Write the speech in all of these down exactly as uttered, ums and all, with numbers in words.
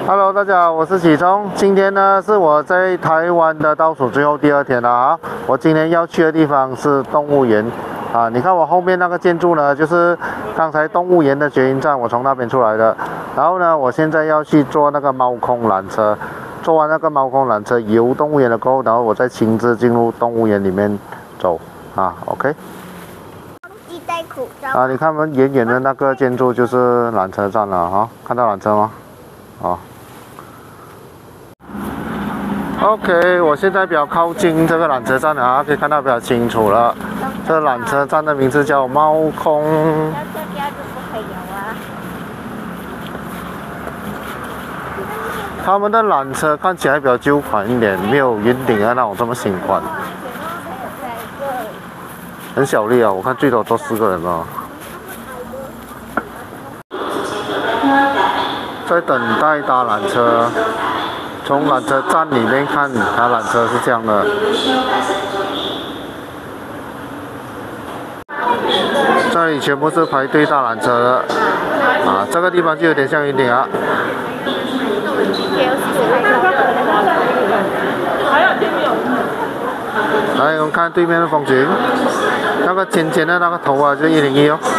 Hello， 大家好，我是启聪。今天呢是我在台湾的倒数最后第二天了啊。我今天要去的地方是动物园啊。你看我后面那个建筑呢，就是刚才动物园的捷运站，我从那边出来的。然后呢，我现在要去坐那个猫空缆车，坐完那个猫空缆车游动物园了过后，然后我再亲自进入动物园里面走啊。OK。 戴口罩啊，你看我们远远的那个建筑就是缆车站了哈、啊，看到缆车吗？啊。OK， 我现在比较靠近这个缆车站了啊，可以看到比较清楚了。这缆车站的名字叫猫空。他们的缆车看起来比较旧款一点，没有圆顶的那种这么新款。很小力啊，我看最多坐四个人啊。在等待搭缆车。从缆车站里面看，它缆车是这样的。这里全部是排队搭缆车的，啊，这个地方就有点像云顶啊。来，我们看对面的风景，那个尖尖的那个头啊，就是一零一哦。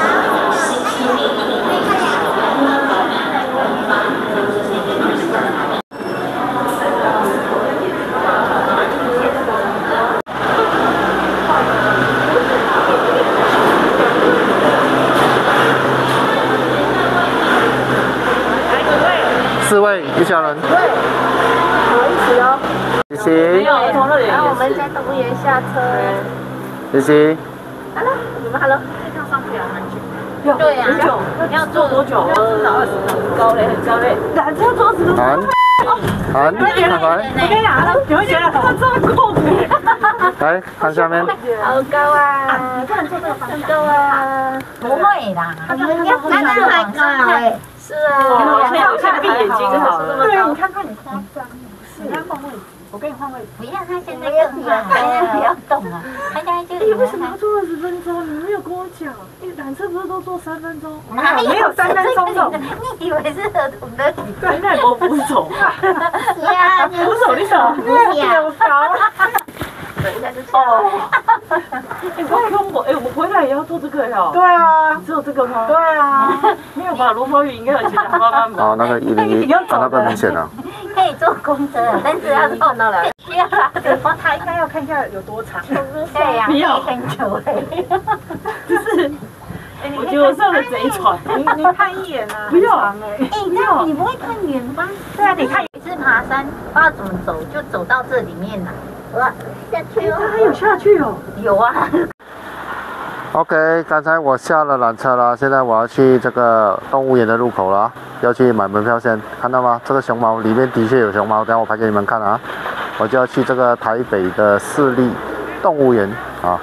四位一家人。 对，好意思哦。 谢谢。 然后我们在动物园下车。 谢谢。 Hello， 你们 Hello。这趟上去要很久。对呀。多久？要坐多久？至少二十分钟。高嘞，很高嘞。缆车坐二十分钟。 韩，韩，看来。 我跟你讲，你会觉得它这么酷来看下面。 好高啊！不能坐这个很高啊。不会啦，它要真的很高哎。是啊，我现在闭眼睛好了。对，你看看你夸张，你看换位置，我给你换位置。不要，他现在更远，现在不要动了。他现在就。你为什么要坐二十分钟？你没有跟我讲，你缆车不是都坐三分钟？哪有没有三分钟的？你以为是儿童的？对，那我扶手。呀，扶手你手有高。等一下就哦。你不要跟我，哎，我回来也要做这个哟。对啊，只有这个吗？对啊，没有吧？罗佛宇应该有其他方案吧？ 哦，那个一零一，那个明显了。 可以坐公车，但是要坐到了。需要啦，他应该要看一下有多长。对呀，没有很久哎。就是，哎，我觉得我上了贼船。你你看一眼啊，不用哎。哎，这样你不会看远方？对啊，你看有一次爬山，不知道怎么走，就走到这里面了。哇，下去哦！他还有下去哦？有啊。 OK， 刚才我下了缆车了，现在我要去这个动物园的入口了，要去买门票先。看到吗？这个熊猫里面的确有熊猫，等下我拍给你们看啊。我就要去这个台北的市立动物园啊。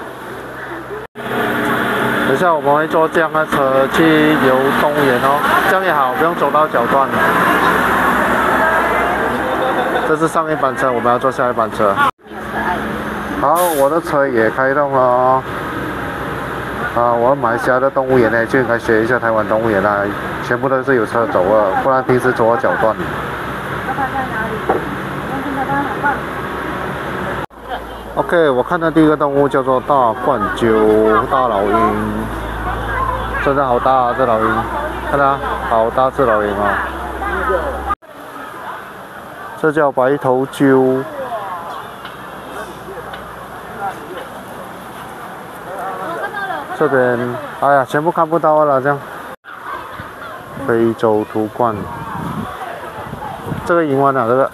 等下我们会坐这样的车去游动物园哦，这样也好，不用走到脚断。这是上一班车，我们要坐下一班车。好，我的车也开动了哦。啊，我们马来西亚的动物园呢，就应该学一下台湾动物园啦，全部都是有车走啊，不然平时走到脚断。OK， 我看到第一个动物叫做大冠鸠大老鹰，真的好大啊，这老鹰，看它好大只老鹰啊。这叫白头鸠。这边，哎呀，全部看不到了，这样。非洲图冠，这个银湾鸟，这个，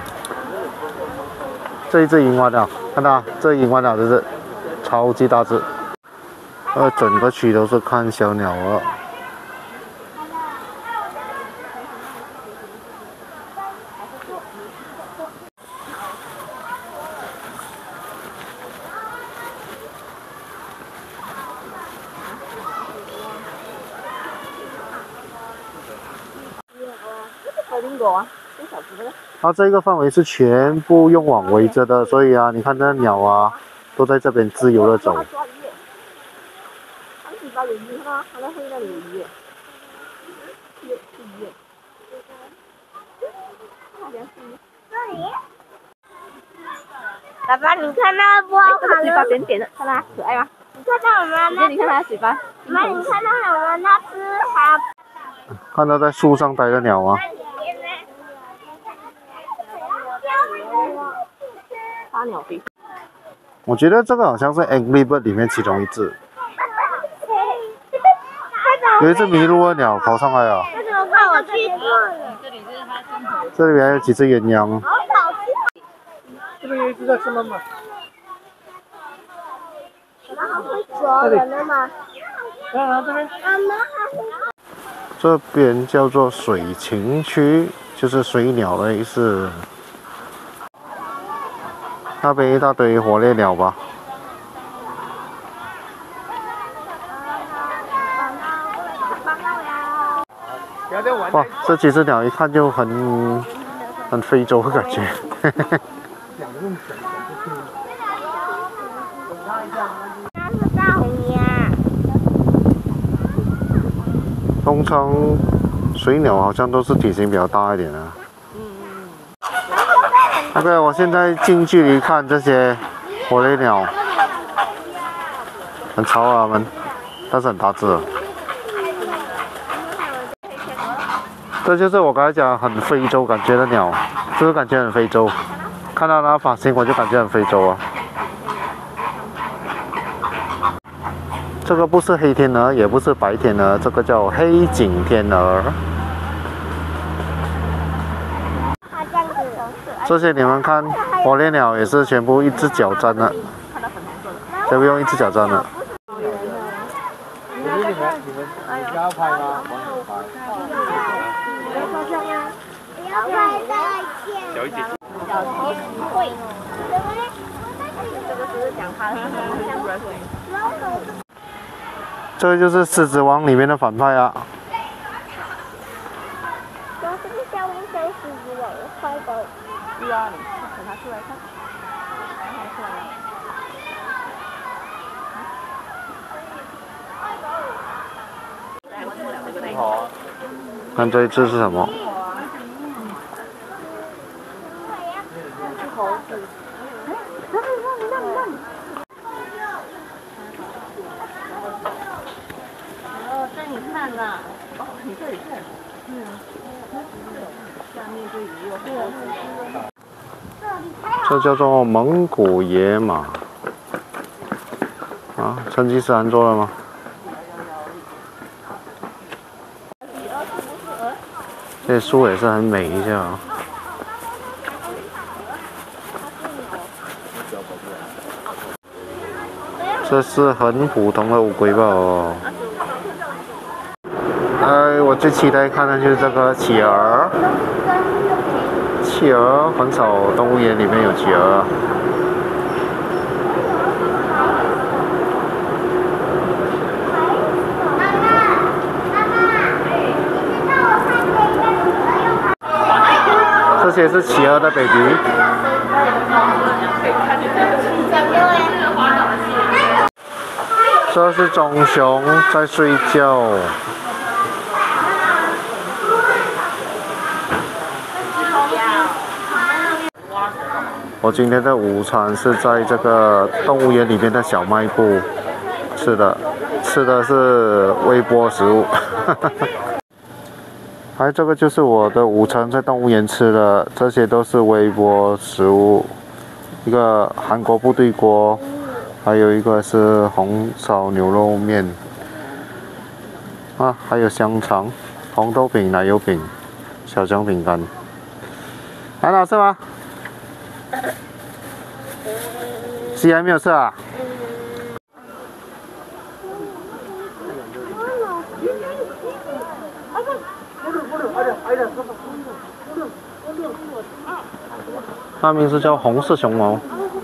这一只银湾鸟，看到这银湾鸟这是超级大只，呃，整个区都是看小鸟了。它这个范围是全部用网围着的，所以啊，你看这鸟啊，都在这边自由的走。 这里。爸爸，你看那波卡嘴巴扁扁的，看它可爱吗？ 你看到我们那？ 你看它嘴巴。 妈，你看到我们那只它？ 看到在树上待的鸟吗？ 花鸟飞。 我觉得这个好像是 Angry Bird 里面其中一只。有一只迷路的鸟跑上来了。 为什么看我去过了？ 这里还有几只鸳鸯。 这边有一只在吃妈妈。 妈妈会捉人的吗？ 啊，这边。 妈妈还会。 这边叫做水禽区，就是水鸟的意思。那边一大堆火烈鸟吧。哇，这几只鸟一看就很很非洲的感觉。 那是大红鸭。 通常水鸟好像都是体型比较大一点的。OK， 我现在近距离看这些火烈鸟，很吵啊，它们，但是很大只。这就是我刚才讲很非洲感觉的鸟，就是感觉很非洲。看到它发型我就感觉很非洲啊。这个不是黑天鹅，也不是白天鹅，这个叫黑颈天鹅。这些你们看，火烈鸟也是全部一只脚站的，全部用一只脚站的。 你们你们你要拍吗？ 不要拍再见。 小一点。 小鸡会。这个是讲它的。 这个就是《狮子王》里面的反派啊。 我是不是像不像狮子王的坏狗？ 是啊，你等它出来看。看它出来了。 好啊。 看这一只是什么？ 猴子。哦，这你看呐，哦，你这里看，嗯，下面就鱼有猴子。 这叫做蒙古野马。啊，成吉思汗做了吗？这树也是很美一下啊。这是很普通的乌龟吧？哦。哎，我最期待看的就是这个企鹅。企鹅很少动物园里面有企鹅。这些是企鹅的 baby。这是棕熊在睡觉。我今天的午餐是在这个动物园里面的小卖部吃的，吃的是微波食物。还这个就是我的午餐，在动物园吃的，这些都是微波食物，一个韩国部队锅，还有一个是红烧牛肉面，啊，还有香肠、红豆饼、奶油饼、小酱饼干，很好吃吗？鸡还没有吃啊？它名字叫红色熊猫。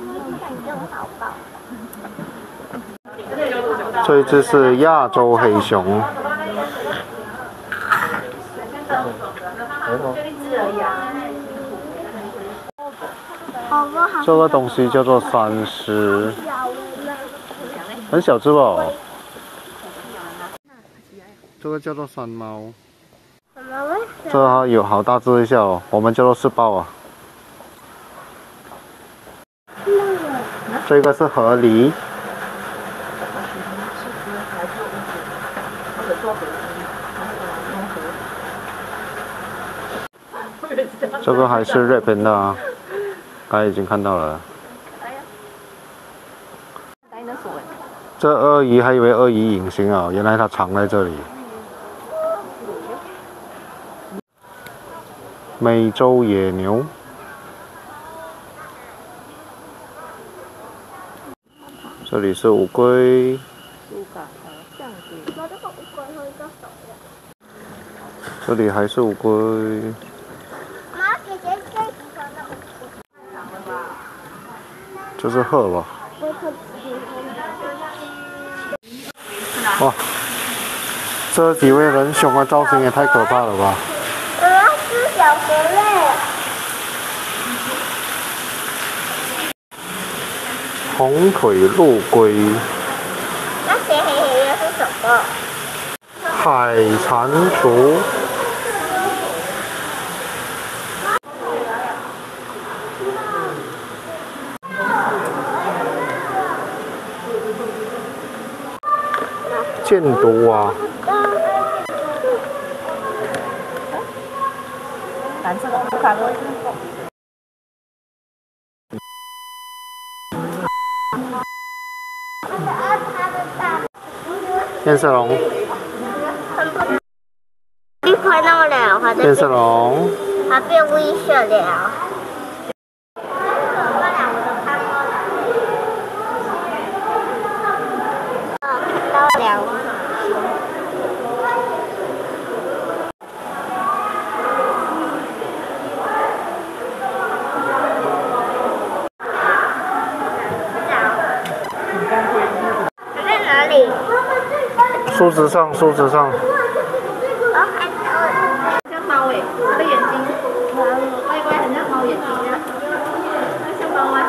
这一只是亚洲黑熊。这个东西叫做山狮，很小只吧？这个叫做山猫。 妈妈喂。 这有好大只一下哦，我们叫做是豹啊。这个是河狸。这个还是日本的啊，刚才已经看到了。这鳄鱼还以为鳄鱼隐形啊，原来它藏在这里。美洲野牛。这里是乌龟。这里还是乌龟。这是鹤吧？哇，这几位人熊的造型也太可怕了吧！ 我要吃小河嘞。 红腿陆龟。 那黑黑黑的是什么？ 海蟾蜍。箭毒蛙。 蓝色的乌卡罗。 变色龙。 你快那么了，它变色龙。 它变危险了。在哪里？ 树枝上，树枝上。 像猫诶，它的眼睛歪歪，很像猫眼睛一样，像猫吗？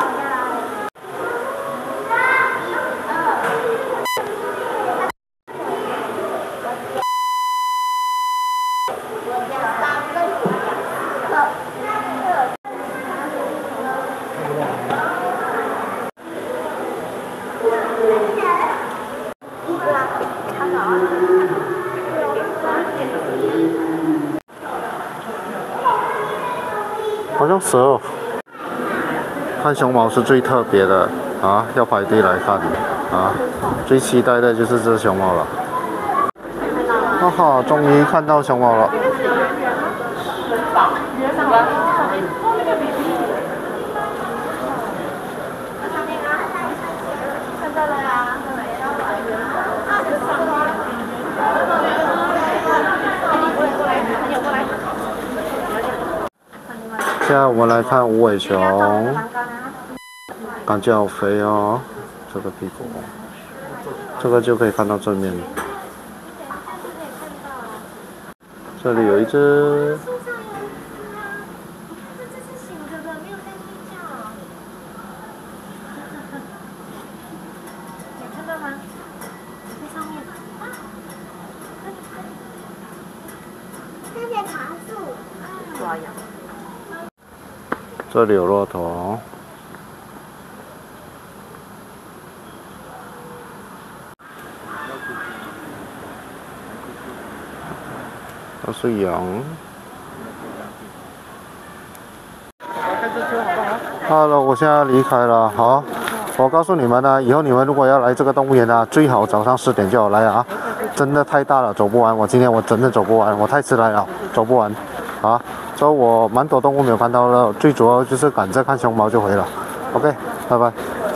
好像蛇哦。看熊猫是最特别的啊，要排队来看啊。最期待的就是这熊猫了。哈哈，终于看到熊猫了。 看到了呀。 现在我们来看无尾熊，感觉好肥哦，这个屁股，这个就可以看到正面。这里有一只。这里有骆驼，都是羊。好了，我现在要离开了。好，我告诉你们呢，以后你们如果要来这个动物园呢，最好早上十点就要来啊！真的太大了，走不完。我今天我真的走不完，我太迟来了，走不完。啊，所以我蛮多动物没有看到了，最主要就是赶着看熊猫就回了。OK， 拜拜。